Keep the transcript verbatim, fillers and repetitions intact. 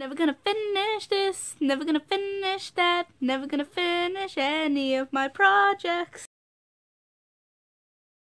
Never gonna finish this, never gonna finish that, never gonna finish any of my projects.